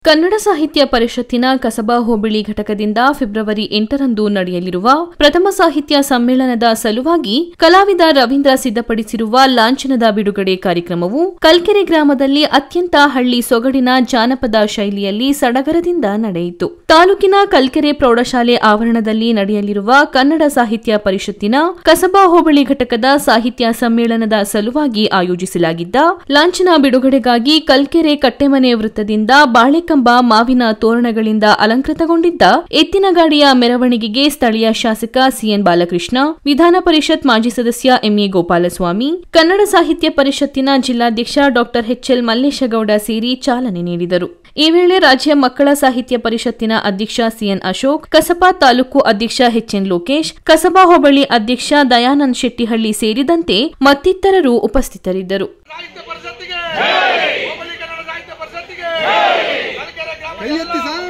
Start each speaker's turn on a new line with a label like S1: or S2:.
S1: ಕನ್ನಡ ಸಾಹಿತ್ಯ ಪರಿಷತ್ತಿನ ಕಸಬಾ ಹೋಬಳಿ ಘಟಕದಿಂದ ಫೆಬ್ರವರಿ 8ರಂದು ನಡೆಯಲಿರುವ ಪ್ರಥಮ ಸಾಹಿತ್ಯ ಸಮ್ಮೇಳನದ ಸಲುವಾಗಿ ಕಲಾವಿದ ರವೀಂದ್ರ ಸಿದ್ಧಪಡಿಸಿರುವ ಲಾಂಛನದ ಬಿಡುಗಡೆ ಕಾರ್ಯಕ್ರಮವು ಕಲ್ಕೆರೆ ಗ್ರಾಮದಲ್ಲಿ ಅತ್ಯಂತ ಹಳ್ಳಿ ಸೊಗಡಿನ ಜಾನಪದ ಶೈಲಿಯಲ್ಲಿ ಸಡಗರದಿಂದ ನಡೆಯಿತು. ತಾಲೂಕಿನ ಕಲ್ಕೆರೆ ಪ್ರೌಢಶಾಲೆ ಆವರಣದಲ್ಲಿ ನಡೆಯಲಿರುವ ಕನ್ನಡ ಸಾಹಿತ್ಯ ಪರಿಷತ್ತಿನ ಕಸಬಾ ಹೋಬಳಿ ಘಟಕದ ಸಾಹಿತ್ಯ ಸಮ್ಮೇಳನದ ಸಲುವಾಗಿ ಆಯೋಜಿಸಲಾಗಿದ್ದ ಲಾಂಛನ ಬಿಡುಗಡೆಗಾಗಿ ಕಲ್ಕೆರೆ ಕಟ್ಟೆಮನೆ ವೃತ್ತದಿಂದ ಬಾಳೆಕಂಬ ಮಾವಿನ ತೋರಣಗಳಿಂದ ಅಲಂಕೃತಗೊಂಡಿದ್ದ ಎತ್ತಿನ ಗಾಡಿಯ ಮೆರವಣಿಗೆಗೆ ಸ್ಥಳೀಯ ಶಾಸಕ ಸಿಎನ್ ಬಾಲಕೃಷ್ಣ, ವಿಧಾನ ಪರಿಷತ್ ಮಾಜಿ ಸದಸ್ಯ ಎಂಎ ಗೋಪಾಲಸ್ವಾಮಿ, ಕನ್ನಡ ಸಾಹಿತ್ಯ ಪರಿಷತ್ತಿನ ಜಿಲ್ಲಾಧ್ಯಕ್ಷ ಡಾ ಎಚ್ಎಲ್ ಮಲ್ಲೇಶಗೌಡ ಸೇರಿ ಚಾಲನೆ ನೀಡಿದರು. ಈ ವೇಳೆ ರಾಜ್ಯ ಮಕ್ಕಳ ಸಾಹಿತ್ಯ ಪರಿಷತ್ತಿನ ಅಧ್ಯಕ್ಷ ಸಿಎನ್ ಅಶೋಕ್, ಕಸಬಾ ತಾಲೂಕು ಅಧ್ಯಕ್ಷ ಎಚ್ಎನ್ ಲೋಕೇಶ್, ಕಸಬಾ ಹೋಬಳಿ ಅಧ್ಯಕ್ಷ ದಯಾನಂದ್ ಶೆಟ್ಟಿಹಳ್ಳಿ ಸೇರಿದಂತೆ ಮತ್ತಿತರರು ಉಪಸ್ಥಿತರಿದ್ದರು.
S2: ಕೈ ಎತ್ತಿ ಸರ್.